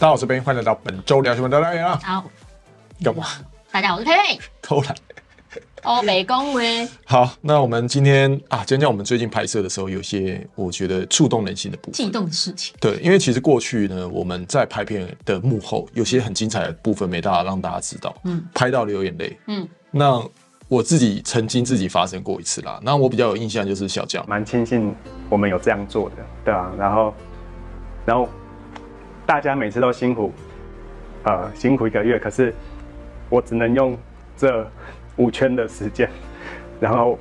大家好，我是Ben，欢迎来到本周聊新闻的单元啊。 好， 干嘛？ 大家好，我是佩佩。 偷懒。 哦，北恭维。 好，那我们今天讲讲我们最近拍摄的时候，有些我觉得触动人心的部分， 悸动的事情。 对，因为其实过去呢，我们在拍片的幕后，有些很精彩的部分没办法让大家知道，拍到流眼泪，那我自己曾经发生过一次啦。那我比较有印象就是小将， 蛮庆幸我们有这样做的，对啊，然后大家每次都辛苦1个月，可是我只能用这5圈的时间，然后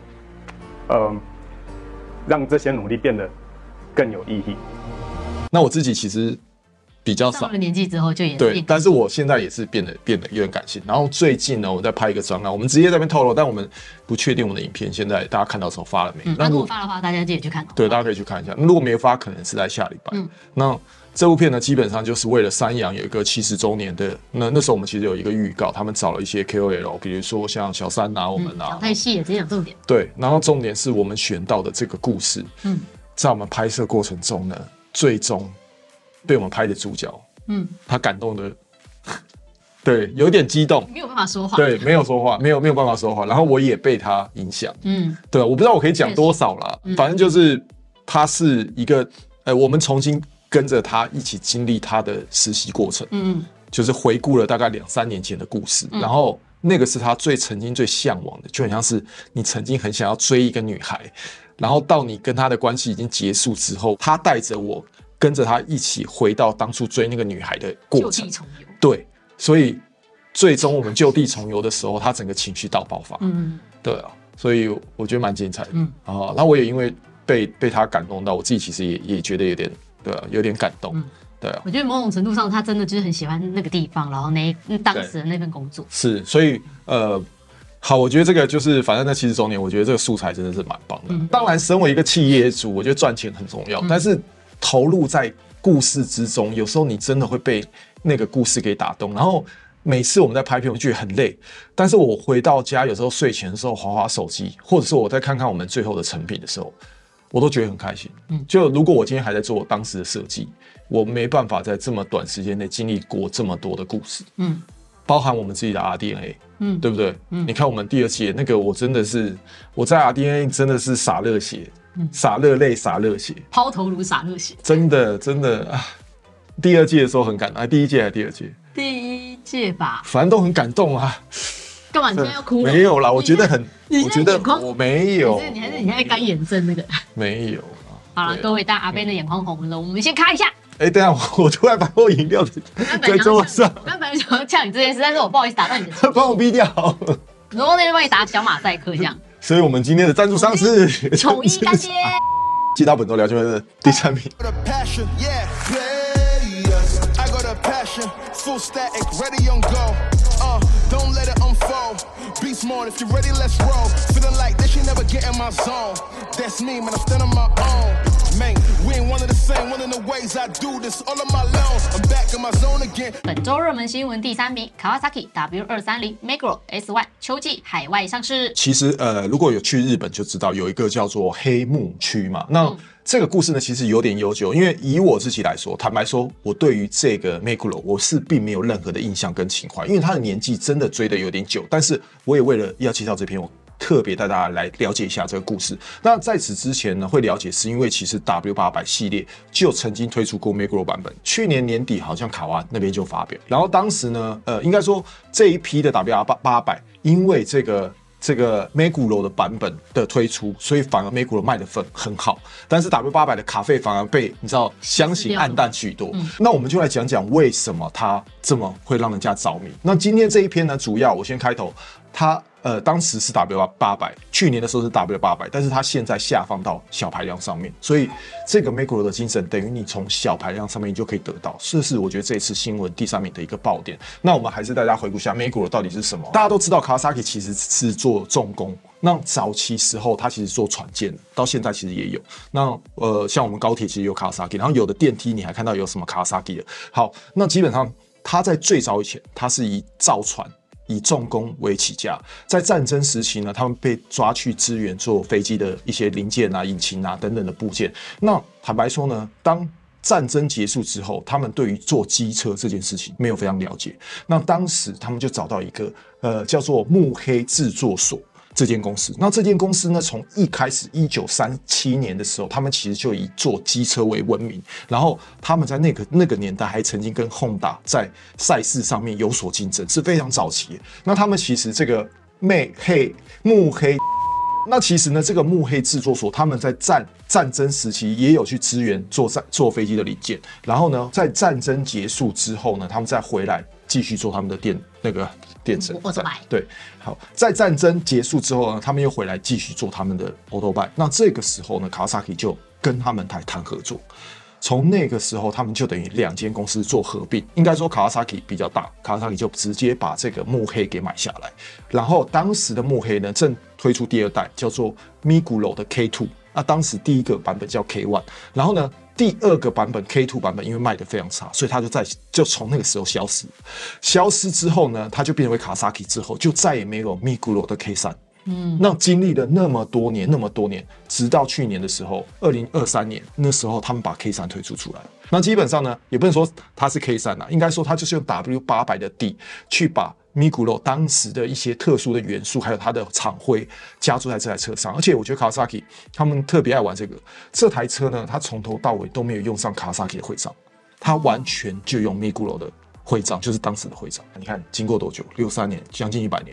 让这些努力变得更有意义。 那我自己其实比较少， 上了年纪之后就也对，但是我现在也是变得有点感性。然后最近呢，我在拍一个专案，我们直接在那边透露，但我们不确定我们的影片现在大家看到的时候发了没。 那如果发的话，大家记得去看。 对，大家可以去看一下。如果没有发，可能是在下礼拜。那这部片呢，基本上就是为了三阳有一个70周年的，那时候我们其实有一个预告，他们找了一些 KOL， 比如说像小三我们讲太细了，直接讲重点。 对，然后重点是我们选到的这个故事，在我们拍摄过程中呢，最终被我们拍的主角，他感动的，对，有点激动， 没有办法说话， 对，没有说话，没有办法说话，然后我也被他影响，对，我不知道我可以讲多少啦，反正就是他是一个，我们重新跟着他一起经历他的实习过程，就是回顾了大概2、3年前的故事，然后那个是他曾经最向往的，就很像是你曾经很想要追一个女孩，然后到你跟他的关系已经结束之后，他带着我跟着他一起回到当初追那个女孩的过程，就地重游，对，所以最终我们就地重游的时候，他整个情绪大爆发，对啊，所以我觉得蛮精彩的，然后我也因为被他感动到，我自己其实也觉得有点，对啊，有点感动。对啊， 我觉得某种程度上，他真的就是很喜欢那个地方，然后当时的那份工作是，所以好，我觉得这个就是反正那70周年，我觉得这个素材真的是蛮棒的。当然，身为一个企业主，我觉得赚钱很重要，但是投入在故事之中，有时候你真的会被那个故事给打动。然后每次我们在拍片，我觉得很累，但是我回到家，有时候睡前的时候滑手机，或者是我再看看我们最后的成品的时候，我都觉得很开心。就如果我今天还在做我当时的设计，我没办法在这么短时间内经历过这么多的故事，包含我们自己的 RDNA，对不对？你看我们第2季那个，我真的是我在 RDNA 真的是洒热血，洒热泪，洒热血， 抛头颅洒热血， 真的啊！第2季的时候很感动，第1届还是第2届？ 第1届吧， 反正都很感动啊。 干嘛？你现在要哭了？ 没有啦，我觉得我觉得我没有， 你还是你现在干眼症那个？ 没有。 好了，各位大阿Ben的眼眶红了，我们先看一下。 等一下，我突然把我饮料在桌上。 我刚本来想要呛你这件事，但是我不好意思打断你的。 帮我逼掉。 然后那边帮你打小马赛克这样。 所以我们今天的赞助商是统一干爹。 记到本周聊新闻的第3名。Full static, ready on go. Don't let it unfold. Be smart if you're ready, let's roll. Feeling like this, you never get in my zone. That's me, man, I'm still on my own. Man, we ain't one of the same. One of the ways I do this, all of my loans. I'm back in my zone again. 本周热门新闻第3名 ，Kawasaki W230 Magro S1 秋季海外上市。其实如果有去日本就知道有一个叫做黑幕区嘛。那这个故事呢，其实有点悠久，因为以我自己来说，坦白说，我对于这个 Magro 我是并没有任何的印象跟情怀，因为他的年纪真的追得有点久。但是我也为了要介绍这篇，我特别带大家来了解一下这个故事。那在此之前呢，会了解是因为其实 W800 系列就曾经推出过 Magro 版本，去年年底好像卡哇那边就发表，然后当时呢，应该说这一批的 W800 因为这个 Maguro 的版本的推出，所以反而 Maguro 卖的很好，但是 W800 的卡费反而被你知道相形黯淡许多。那我们就来讲讲为什么它这么会让人家着迷。那今天这一篇呢，主要我先开头，它当时是 W800， 去年的时候是 W800， 但是它现在下放到小排量上面，所以这个 Magro 的精神等于你从小排量上面你就可以得到，这是我觉得这一次新闻第3名的一个爆点。那我们还是大家回顾一下 Magro 到底是什么。大家都知道 Kawasaki 其实是做重工，那早期时候它其实做船舰，到现在其实也有。那像我们高铁其实有 Kawasaki， 然后有的电梯你还看到有什么 Kawasaki 的。好，那基本上它在最早以前，它是以造船以重工为起家，在战争时期呢，他们被抓去支援做飞机的一些零件啊、引擎啊等等的部件。那坦白说呢，当战争结束之后，他们对于做机车这件事情没有非常了解。那当时他们就找到一个叫做木黑制作所这间公司。那这间公司呢，从一开始1937年的时候，他们其实就以做机车为闻名。然后他们在那个年代还曾经跟 Honda 在赛事上面有所竞争，是非常早期的。那他们其实这个木黑。那其实呢，这个木黑制作所他们在战争时期也有去支援做飞机的零件，然后呢，在战争结束之后呢，他们再回来继续做他们的电车。对，好，在战争结束之后呢，他们又回来继续做他们的 Autobike。那这个时候呢， Kawasaki 就跟他们谈合作。从那个时候，他们就等于2间公司做合并。应该说Kawasaki比较大，Kawasaki就直接把这个木黑给买下来。然后当时的木黑呢，正推出第2代，叫做 Miguro 的 K2。那当时第1个版本叫 K1， 然后呢，第2个版本 K2 版本因为卖得非常差，所以它就从那个时候消失。消失之后呢，它就变成为Kawasaki之后，就再也没有 Miguro 的 K3。那经历了那么多年，直到去年的时候，2023年那时候，他们把 K3 推出来。那基本上呢，也不能说它是 K3 啦，应该说它就是用 W800 的底去把 Miguro 当时的一些特殊的元素，还有它的厂徽加注在这台车上。而且我觉得 Kawasaki 他们特别爱玩这台车呢，它从头到尾都没有用上 Kawasaki 的徽章，它完全就用 Miguro 的徽章，就是当时的徽章。你看经过多久？63年，将近100年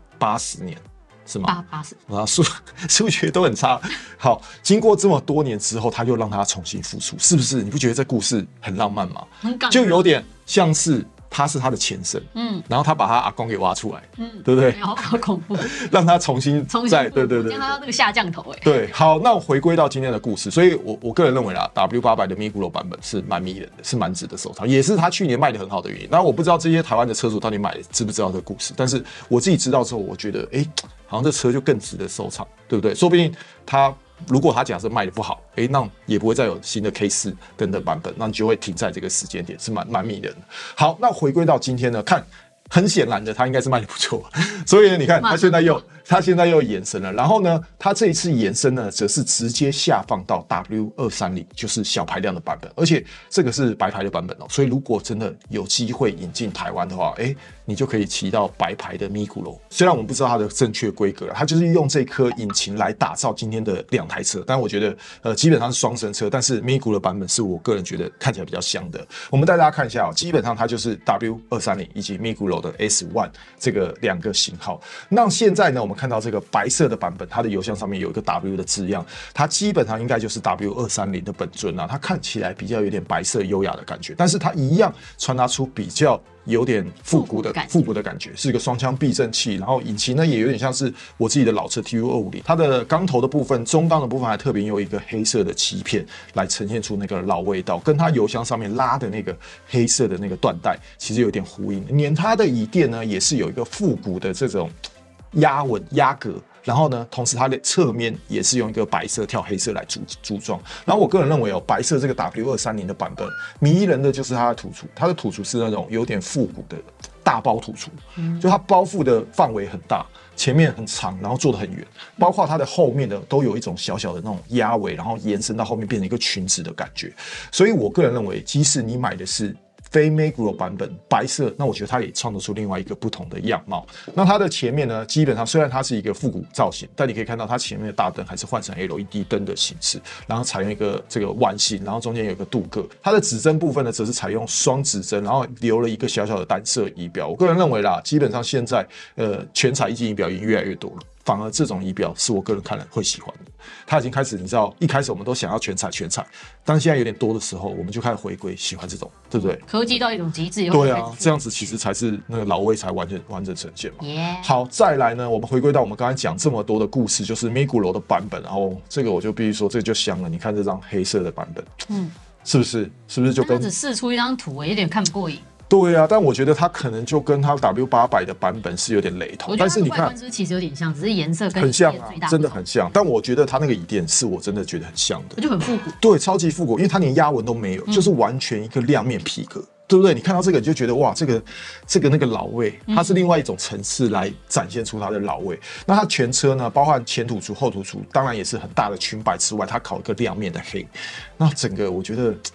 ，80年。是吗？80啊，数学都很差。好，经过这么多年之后，他又让他重新复出，是不是？你不觉得这故事很浪漫吗？ 很感人， 就有点像是他是他的前身，然后他把他阿公给挖出来，对不对？ 好恐怖， 让他重新对， 让他那个下降头， 对，好，那我回归到今天的故事，所以我个人认为啦 ，W800 的 Miguro 版本是蛮迷人的，是蛮值得收藏，也是他去年卖的很好的原因。那我不知道这些台湾的车主到底知不知道这个故事，但是我自己知道之后，我觉得，好像这车就更值得收藏，对不对？说不定如果他假设卖的不好，那也不会再有新的 K4等等版本，那你就会停在这个时间点，是蛮迷人的。好，那回归到今天呢，看，很显然的，他应该是卖的不错，所以呢，你看他现在又延伸了，然后呢，他这一次延伸呢，则是直接下放到 W230，就是小排量的版本，而且这个是白牌的版本哦，所以如果真的有机会引进台湾的话，你就可以骑到白牌的 Miguro。虽然我们不知道它的正确规格，它就是用这颗引擎来打造今天的2台车，但我觉得基本上是双生车，但是 Miguro 的版本是我个人觉得看起来比较香的。我们带大家看一下基本上它就是 W230以及 Miguro 的 S1 这个2个型号。那现在呢，我们看到这个白色的版本，它的油箱上面有一个 W 的字样，它基本上应该就是 W230 的本尊啊，它看起来比较有点白色优雅的感觉，但是它一样传达出比较有点复古的感觉，是一个双腔避震器，然后引擎呢也有点像是我自己的老车 TU250，它的钢头的部分、中钢的部分还特别用一个黑色的漆片来呈现出那个老味道，跟它油箱上面拉的那个黑色的那个缎带其实有点呼应。连它的椅垫呢也是有一个复古的这种压格。然后呢，同时它的侧面也是用一个白色跳黑色来组装。然后我个人认为白色这个 W230 的版本迷人的就是它的土厨，它的土厨是那种有点复古的大包土厨，就它包覆的范围很大，前面很长，然后做得很圆，包括它的后面的都有一种小小的那种压尾，然后延伸到后面变成一个裙子的感觉。所以我个人认为，即使你买的是非 Miguro 版本白色，那我觉得它也创造出另外一个不同的样貌。那它的前面呢，基本上虽然它是一个复古造型，但你可以看到它前面的大灯还是换成 LED 灯的形式，然后采用一个这个碗形，然后中间有一个镀铬。它的指针部分呢，则是采用双指针，然后留了一个小小的单色仪表。我个人认为啦，基本上现在全彩液晶仪表已经越来越多了。反而这种仪表是我个人看了会喜欢的。它已经开始，你知道，一开始我们都想要全彩，当现在有点多的时候，我们就开始回归喜欢这种，对不对？ 科技到一种极致， 对啊，这样子其实才是那个老味才完整呈现嘛。 Yeah. 好，再来呢，我们回归到我们刚才讲这么多的故事，就是 Miguro 的版本，然后这个我就必须说，这个就香了。你看这张黑色的版本，是不是就跟它只试出一张图，有点看不过瘾。 对啊，但我觉得它可能就跟它 W800 的版本是有点雷同，但是你看， 其实有点像，只是颜色跟很像啊，真的很像。但我觉得它那个椅垫是我真的觉得很像的， 就很复古， 对，超级复古，因为它连压纹都没有，就是完全一个亮面皮革，对不对？你看到这个你就觉得哇，这个那个老味，它是另外一种层次来展现出它的老味。那它全车呢，包含前土厨、后土厨，当然也是很大的裙摆之外，它烤一个亮面的黑，那整个我觉得。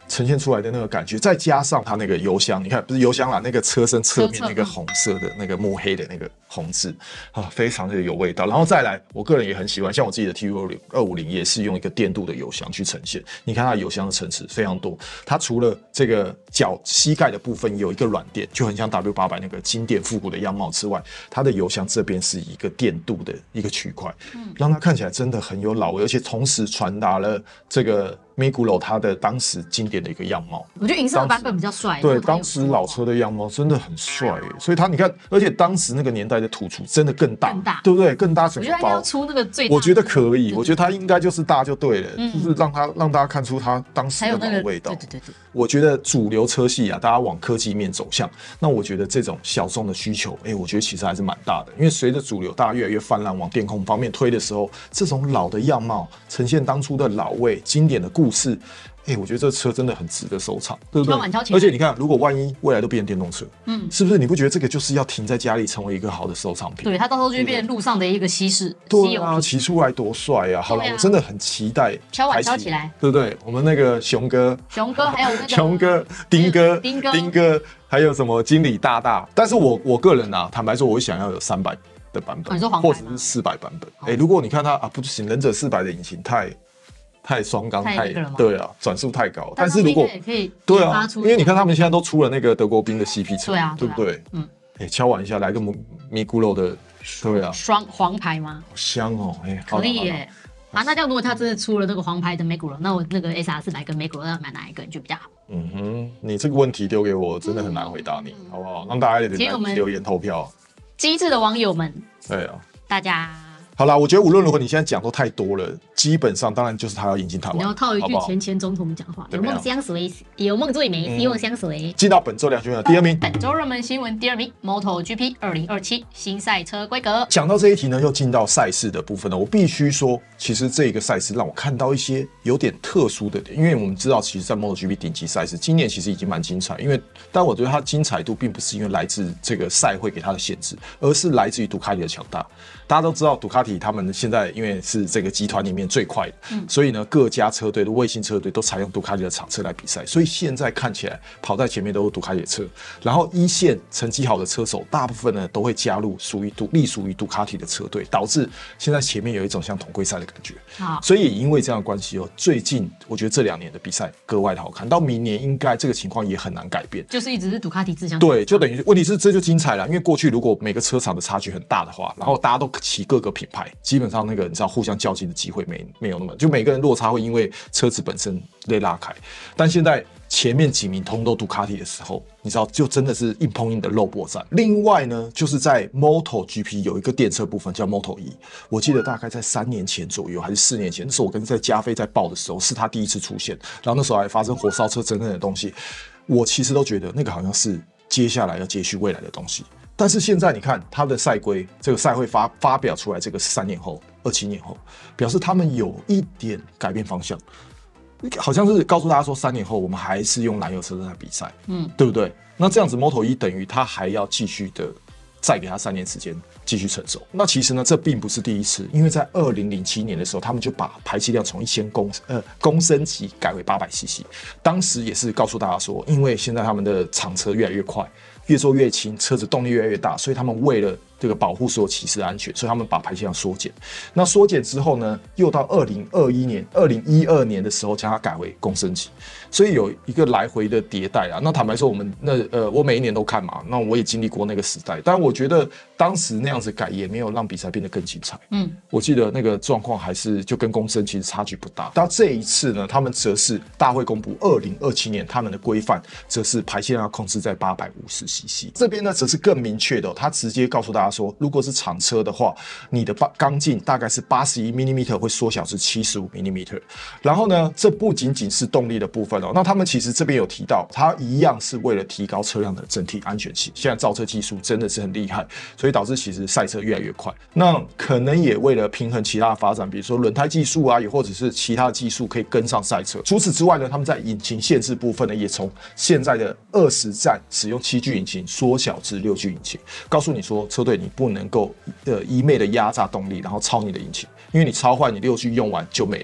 呈现出来的那个感觉，再加上它那个油箱，你看不是油箱啦，那个车身侧面那个红色的那个墨黑的那个红字啊，非常的有味道。然后再来，我个人也很喜欢，像我自己的 TU250也是用一个电镀的油箱去呈现。你看它油箱的层次非常多，它除了这个脚膝盖的部分有一个软垫，就很像 W800 那个经典复古的样貌之外，它的油箱这边是一个电镀的一个区块，让它看起来真的很有老味，而且同时传达了这个Miguro 它的当时经典的一个样貌。 我觉得银色的版本比较帅。 对，当时老车的样貌真的很帅耶，所以它你看，而且当时那个年代的突出真的更大，对不对？更大整个包。 我觉得它要出那个最大的。 我觉得可以，我觉得它应该就是大就对了，就是让大家看出它当时的老味道。 对。 我觉得主流车系啊，大家往科技面走向，那我觉得这种小众的需求，我觉得其实还是蛮大的。因为随着主流大家越来越泛滥往电控方面推的时候，这种老的样貌呈现当初的老味、经典的故事。我觉得这车真的很值得收藏，对不对？而且你看，如果万一未来都变成电动车，是不是你不觉得这个就是要停在家里成为一个好的收藏品？ 对，它到时候就会变成路上的一个稀释。 对啊，骑出来多帅啊！好了，我真的很期待敲碗敲起来， 对不对？我们那个熊哥还有那个熊哥、丁哥，还有什么经理大，但是我个人啊，坦白说，我想要有300的版本，或者是400版本。如果你看它啊，不行，忍者400的引擎太双缸，对啊，转速太高。但是如果对啊，因为你看他们现在都出了那个德国宾的 CP 车，对不对？敲完一下，来个Miguro的，对啊， 双黄牌吗？ 好香哦， 可以耶。那这样如果他真的出了那个黄牌的 Miguro， 那我那个 SR400跟 Miguro 要买哪一个就比较好？ 你这个问题丢给我，真的很难回答你，好不好？让大家留言投票。 机智的网友们， 对啊， 大家。 好啦，我觉得无论如何，你现在讲都太多了，基本上当然就是他要引进台湾。 你要套一句前总统讲话，有梦相随，有梦最美，希望相随。 进到本周2新闻的第2名， 本周热门新闻第2名 ，MotoGP 2027新赛车规格。 讲到这一题呢，又进到赛事的部分了。我必须说，其实这个赛事让我看到一些有点特殊的点，因为我们知道，其实，在 MotoGP 顶级赛事，今年其实已经蛮精彩。但我觉得它精彩度并不是因为来自这个赛会给它的限制，而是来自于杜卡迪的强大。大家都知道，杜卡迪他们现在因为是这个集团里面最快的，所以呢，各家车队的卫星车队都采用杜卡迪的厂车来比赛，所以现在看起来跑在前面都是杜卡迪的车，然后一线成绩好的车手，大部分呢都会加入隶属于杜卡迪的车队，导致现在前面有一种像统规赛的感觉。所以也因为这样的关系最近我觉得这2年的比赛格外的好看，到明年应该这个情况也很难改变， 就是一直是杜卡迪自相。 对，就等于问题是这就精彩了，因为过去如果每个车厂的差距很大的话，然后大家都骑各个品牌，基本上那个你知道互相较劲的机会没有那么，就每个人落差会因为车子本身被拉开。但现在前面几名通都杜卡迪的时候，你知道就真的是硬碰硬的肉搏战。另外呢，就是在 MotoGP 有一个电车部分叫 Moto2，我记得大概在3年前左右还是4年前，那时候我跟在加菲在报的时候，是他第一次出现，然后那时候还发生火烧车等等的东西，我其实都觉得那个好像是接下来要接续未来的东西。但是现在你看他的赛规，这个赛会发表出来，这个是3年后、27年后，表示他们有一点改变方向，好像是告诉大家说3年后我们还是用燃油车在比赛，对不对？那这样子 Moto1等于他还要继续的再给他3年时间继续成熟。那其实呢，这并不是第一次，因为在2007年的时候，他们就把排气量从1000公升级改为800cc，当时也是告诉大家说，因为现在他们的厂车越来越快。越做越轻，车子动力越来越大，所以他们为了这个保护所有骑士的安全，所以他们把排气量缩减。那缩减之后呢，又到2012年的时候，将它改为公升级，所以有一个来回的迭代啊。那坦白说，我每一年都看嘛，那我也经历过那个时代，但我觉得当时那样子改也没有让比赛变得更精彩。我记得那个状况还是就跟公升其实差距不大。到这一次呢，他们则是大会公布2027年他们的规范，则是排气量要控制在850cc。这边呢，则是更明确的，他直接告诉大家说，如果是厂车的话，你的缸径大概是81mm会缩小至75mm。然后呢，这不仅仅是动力的部分那他们其实这边有提到，它一样是为了提高车辆的整体安全性。现在造车技术真的是很厉害，所以导致其实赛车越来越快。那可能也为了平衡其他的发展，比如说轮胎技术啊，也或者是其他的技术可以跟上赛车。除此之外呢，他们在引擎限制部分呢，也从现在的20站使用7具引擎缩小至6具引擎，告诉你说车队你不能够一昧的压榨动力，然后超你的引擎，因为你超坏，你6具用完就没了。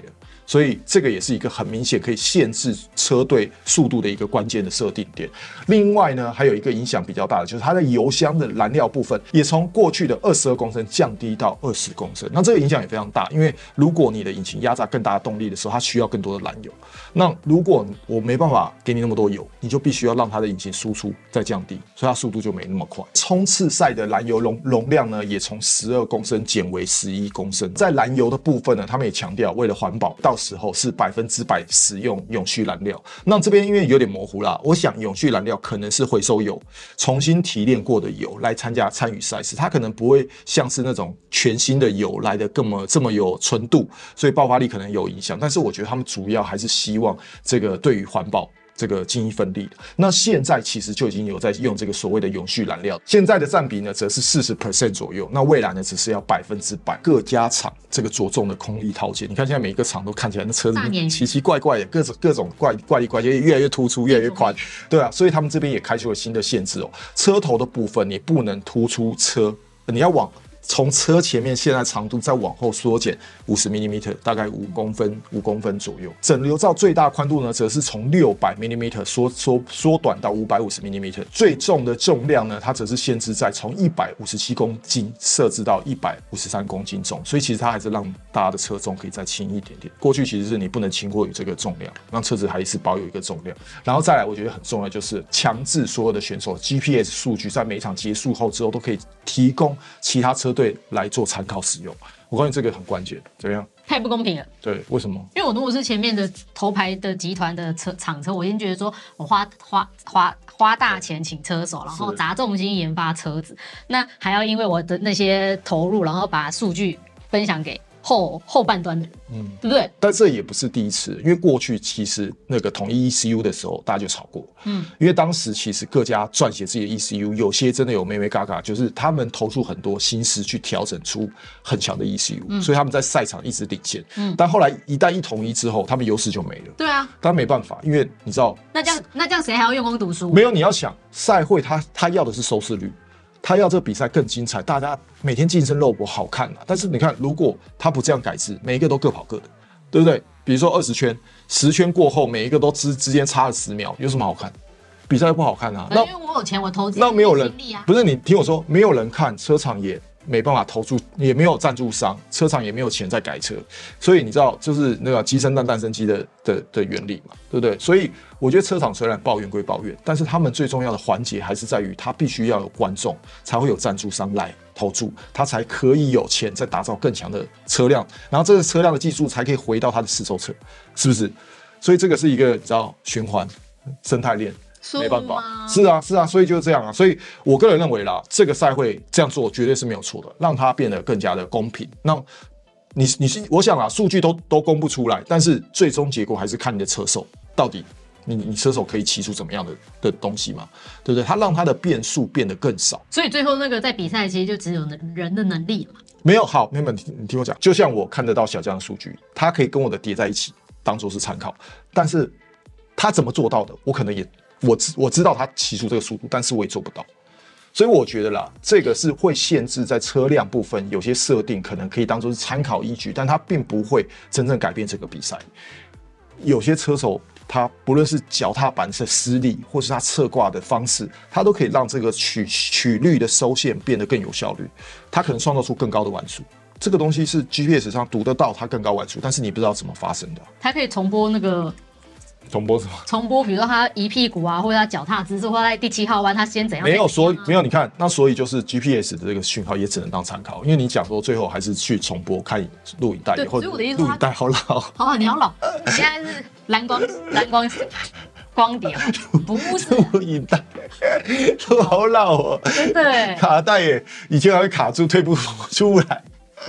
所以这个也是一个很明显可以限制车队速度的一个关键的设定点。另外呢，还有一个影响比较大的就是它的油箱的燃料部分也从过去的22公升降低到20公升，那这个影响也非常大，因为如果你的引擎压榨更大的动力的时候，它需要更多的燃油。那如果我没办法给你那么多油，你就必须要让它的引擎输出再降低，所以它速度就没那么快。冲刺赛的燃油容量呢，也从12公升减为11公升。在燃油的部分呢，他们也强调为了环保，到时候是100%使用永续燃料。那这边因为有点模糊啦，我想永续燃料可能是回收油、重新提炼过的油来参与赛事，它可能不会像是那种全新的油来的这么有纯度，所以爆发力可能有影响。但是我觉得他们主要还是希望这个对于环保这个尽一份力的。那现在其实就已经有在用这个所谓的永续燃料，现在的占比呢则是40% 左右，那未来呢只是要100%。各家厂这个着重的空力套件，你看现在每一个厂都看起来那车子奇奇怪怪的，各种怪里怪气，越来越突出，越来越宽，对啊，所以他们这边也开出了新的限制哦，车头的部分你不能突出车，你要从车前面现在长度再往后缩减50 mm， 大概5公分左右。整流罩最大宽度呢，则是从600 mm 缩短到550 mm。最重的重量呢，它则是限制在从157公斤设置到153公斤重，所以其实它还是让大家的车重可以再轻一点点。过去其实是你不能轻过于这个重量，让车子还是保有一个重量。然后再来，我觉得很重要就是强制所有的选手 GPS 数据在每场结束后之后都可以提供其他车队来做参考使用。我告诉你这个很关键，怎么样？ 太不公平了。 对，为什么？ 因为我如果是前面的头牌的集团的厂车，我已经觉得说我花大钱请车手，然后砸重金研发车子，那还要因为我的那些投入，然后把数据分享给后半端的人，对不对？ 但这也不是第一次，因为过去其实那个统一 ECU 的时候，大家就吵过，因为当时其实各家撰写自己的 ECU， 有些真的有妹妹嘎嘎，就是他们投出很多心思去调整出很强的 ECU，所以他们在赛场一直领先。但后来一旦一统一之后，他们优势就没了。 对啊， 但没办法，因为你知道， 那这样谁还要用功读书？ 没有，你要想赛会他要的是收视率。他要这个比赛更精彩，大家每天竞争肉搏好看啊！但是你看，如果他不这样改制，每一个都各跑各的，对不对？比如说20圈，10圈过后，每一个都之间差了10秒，有什么好看？比赛不好看啊！ 因为我有钱，我投资， 那没有人啊， 不是你听我说，没有人看，车厂也没办法投注，也没有赞助商，车厂也没有钱在改车，所以你知道，就是那个鸡生蛋，蛋生鸡的原理嘛，对不对？所以我觉得车厂虽然抱怨归抱怨，但是他们最重要的环节还是在于，他必须要有观众，才会有赞助商来投注，他才可以有钱再打造更强的车辆，然后这个车辆的技术才可以回到他的试售车，是不是？所以这个是一个你知道循环生态链。没办法，是啊，所以就是这样啊。所以我个人认为啦，这个赛会这样做绝对是没有错的，让它变得更加的公平。那我想啊，数据都公布出来，但是最终结果还是看你的车手到底你车手可以骑出怎么样的东西嘛，对不对？他让他的变数变得更少， 所以最后那个在比赛其实就只有人的能力嘛。 没有好，没问题，你听我讲，就像我看得到小将的数据，他可以跟我的叠在一起当做是参考，但是他怎么做到的，我可能也。我知道他骑出这个速度，但是我也做不到，所以我觉得啦，这个是会限制在车辆部分有些设定，可能可以当做是参考依据，但它并不会真正改变这个比赛。有些车手他不论是脚踏板的施力，或是他侧挂的方式，他都可以让这个曲率的收线变得更有效率，他可能创造出更高的弯速。这个东西是 GPS 上读得到它更高弯速，但是你不知道怎么发生的。 它可以重播那个。 重播什么？ 重播，比如说他移屁股啊，或者他脚踏姿势，或者在第7号弯他先怎样？ 没有，你看，那所以就是 GPS 的这个讯号也只能当参考，因为你讲说最后还是去重播看录影带，或者录影带好老， 好，你好老，你现在是蓝光光碟，不是录影带，都好老哦， 真的卡带耶，以前还会卡住退不出来，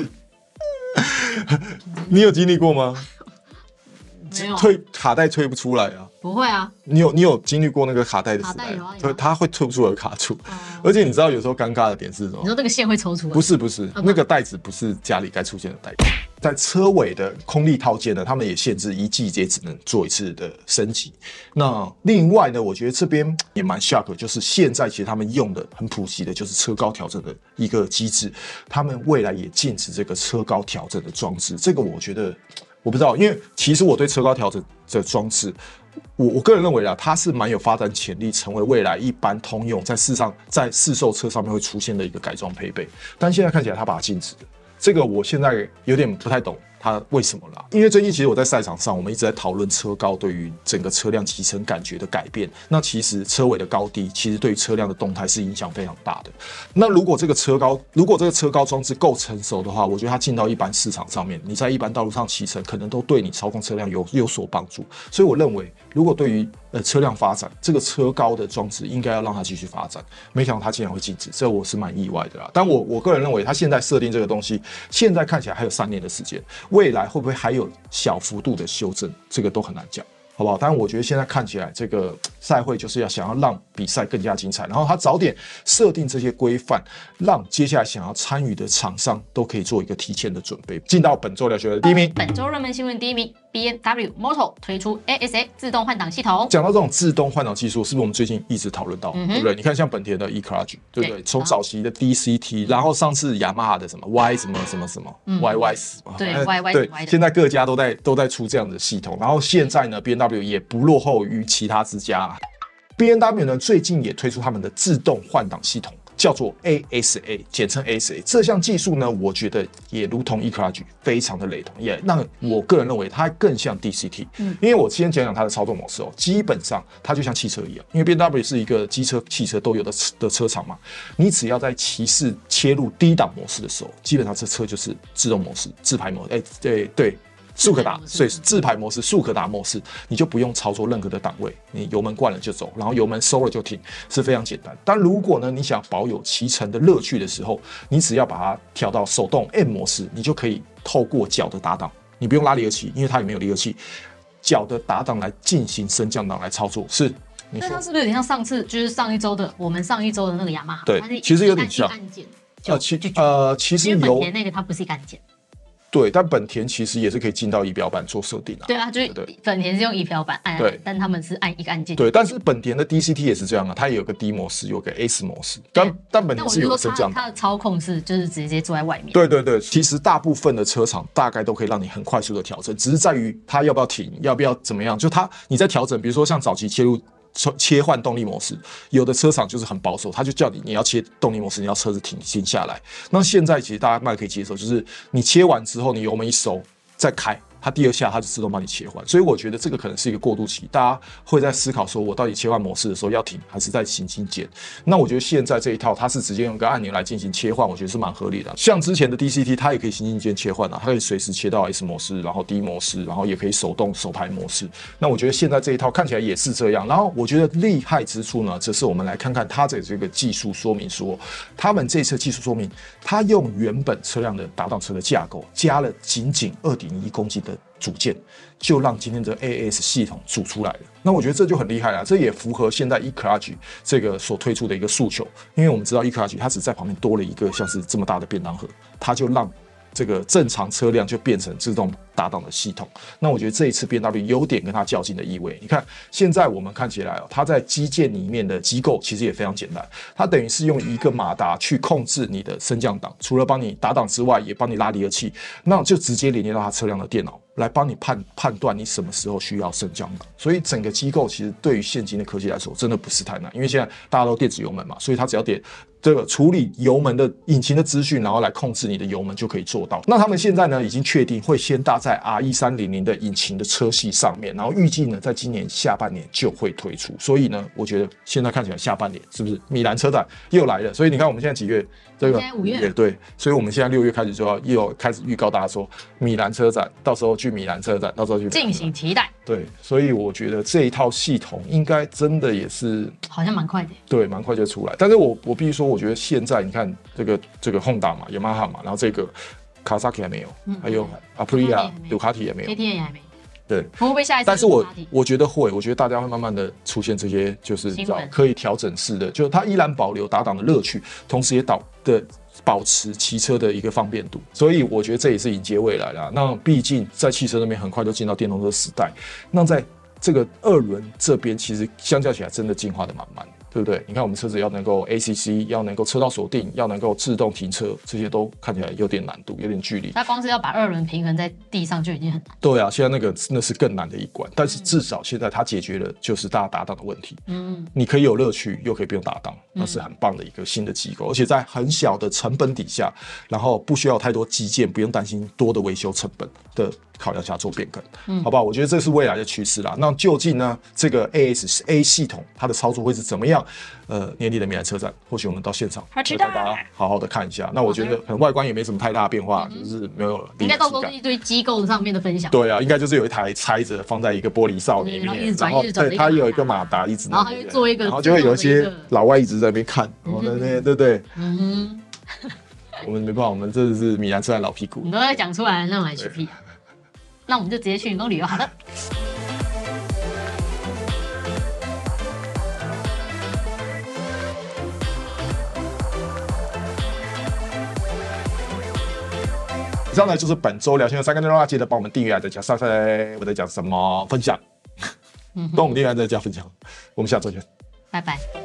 你有经历过吗？卡带退不出来啊？ 不会啊。 你有经历过那个卡带的时代？ 卡带有啊， 它会退不出来卡住，而且你知道有时候尴尬的点是什么？ 你说那个线会抽出来？ 不是，那个带子不是家里该出现的带子。在车尾的空力套件呢，他们也限制一季节只能做一次的升级。那另外呢，我觉得这边也蛮 shock， 就是现在其实他们用的很普及的就是车高调整的一个机制，他们未来也禁止这个车高调整的装置。这个我觉得我不知道，因为其实我对车高调整的装置，我个人认为啦，它是蛮有发展潜力，成为未来一般通用在市售车上面会出现的一个改装配备。但现在看起来它把它禁止了，这个我现在有点不太懂。它为什么啦？因为最近其实我在赛场上，我们一直在讨论车高对于整个车辆骑乘感觉的改变。那其实车尾的高低，其实对于车辆的动态是影响非常大的。那如果这个车高装置够成熟的话，我觉得它进到一般市场上面，你在一般道路上骑乘，可能都对你操控车辆有所帮助。所以我认为，如果对于车辆发展，这个车高的装置应该要让它继续发展。没想到它竟然会禁止，这我是蛮意外的啦。但我个人认为，它现在设定这个东西，现在看起来还有3年的时间。未来会不会还有小幅度的修正？这个都很难讲，好不好？但我觉得现在看起来，这个赛会就是想要让比赛更加精彩，然后他早点设定这些规范，让接下来想要参与的厂商都可以做一个提前的准备。进到本周聊学的第一名， 本周热门新闻第一名 ，BMW Motor 推出 ASA 自动换挡系统。 讲到这种自动换挡技术，是不是我们最近一直讨论到，对不对？你看像本田的 E-Courage， 对不对？从早期的 DCT， 然后上次雅马哈的什么 Y 什么，YY 对 YY 对，现在各家都在出这样的系统，然后现在呢 ，BMW 也不落后于其他之家。BMW 呢最近也推出他们的自动换挡系统，叫做 ASA， 简称 ASA。这项技术呢，我觉得也如同 E-Courage 非常的雷同，也让我个人认为它更像 DCT。因为我先讲讲它的操作模式哦，基本上它就像汽车一样，因为 BMW 是一个机车、汽车都有的车厂嘛，你只要在骑士切入低档模式的时候，基本上这车就是自动模式、自排模式。对。速可达，所以自排模式、速可达模式，你就不用操作任何的档位，你油门灌了就走，然后油门收了就停，是非常简单。但如果呢，你想保有骑乘的乐趣的时候，你只要把它调到手动 M 模式，你就可以透过脚的打档，你不用拉离合器，因为它也没有离合器，脚的打档来进行升降档来操作。是，你说那它是不是有点像上一周的那个雅马哈？ 对，其实有点像。 按键其实因为本田那个它不是一个按键。 对，但本田其实也是可以进到仪表板做设定啊。 对啊，就是本田是用仪表板按，但他们是按一个按键。 对，但是本田的 DCT 也是这样啊，它也有个 D 模式，有个 S 模式。但本田是有升降。 它的操控是就是直接坐在外面。 对，其实大部分的车厂大概都可以让你很快速的调整，只是在于它要不要停，要不要怎么样。就你在调整，比如说像早期切换动力模式，有的车厂就是很保守，他就叫你要切动力模式，你要车子停下来。那现在其实大家蛮可以接受，就是你切完之后，你油门一收再开，它第2下它就自动帮你切换。所以我觉得这个可能是一个过渡期，大家会在思考说，我到底切换模式的时候要停还是在行进间？那我觉得现在这一套它是直接用一个按钮来进行切换，我觉得是蛮合理的。像之前的 DCT， 它也可以行进间切换啊，它可以随时切到 S 模式，然后 D 模式，然后也可以手排模式。那我觉得现在这一套看起来也是这样。然后我觉得厉害之处呢，则是我们来看看它的这个技术说明书。他们这次技术说明，它用原本车辆的打档车的架构，加了仅2.1公斤的组件，就让今天的 AS 系统组出来了。那我觉得这就很厉害了，这也符合现在 E-Courage 这个所推出的一个诉求。因为我们知道 E-Courage 它只在旁边多了一个像是这么大的便当盒，它就让这个正常车辆就变成自动打档的系统。那我觉得这一次 BMW 有点跟它较劲的意味。你看现在我们看起来它在机件里面的机构其实也非常简单，它等于是用一个马达去控制你的升降档，除了帮你打档之外，也帮你拉离合器，那就直接连接到它车辆的电脑，来帮你判断你什么时候需要升降档。所以整个机构其实对于现今的科技来说真的不是太难，因为现在大家都电子油门嘛，所以它只要点这个处理油门的引擎的资讯，然后来控制你的油门就可以做到。那他们现在呢已经确定会先搭在 R1300 的引擎的车系上面，然后预计呢在今年下半年就会推出。所以呢，我觉得现在看起来下半年是不是米兰车展又来了？所以你看我们现在几月？这个 5月对，所以我们现在6月开始就又开始预告大家说，米兰车展到时候去米兰车展，到时候去敬请期待。 对，所以我觉得这一套系统应该真的也是好像蛮快的， 对，蛮快就出来。但是我必须说，我觉得现在你看这个 Honda 嘛，Yamaha 嘛，然后这个 Kawasaki 还没有，还有 Aprilia、杜卡迪也没有 ，KTM 也还没。 对， 会不会下一次？ 但是我觉得会，我觉得大家会慢慢的出现这些，就是可以调整式的，就是它依然保留打档的乐趣，同时也保持骑车的一个方便度，所以我觉得这也是迎接未来啦。那毕竟在汽车那边很快就进到电动车时代，那在这个2轮这边其实相较起来真的进化的蛮慢的。 对不对？你看我们车子要能够 ACC， 要能够车道锁定，要能够自动停车，这些都看起来有点难度，有点距离。 它光是要把2轮平衡在地上就已经很难。 对啊，现在那是更难的一关，但是至少现在它解决了就是大家搭档的问题。你可以有乐趣，又可以不用搭档，那是很棒的一个新的机构，而且在很小的成本底下，然后不需要太多基建，不用担心多的维修成本的考量下做变更，好不好？我觉得这是未来的趋势啦。那究竟呢，这个 ASA 系统它的操作会是怎么样？年底的米兰车展，或许我们到现场好期待， 大家好好的看一下。那我觉得可能外观也没什么太大的变化，就是没有应该到时候是一堆机构上面的分享。 对啊，应该就是有一台拆着放在一个玻璃罩里面，然后对它有一个马达一直， 然后它就做一个， 然后就会有一些老外一直在那边看，然后对不对？我们没办法，我们这是米兰车展老屁股， 你都在讲出来，那我还去屁。那我们就直接去员工旅游好了。 以上呢就是本周聊天的3个内容，记得帮我们订阅、再加上我在讲什么分享，帮我们订阅、再加分享，我们下周见， 拜拜。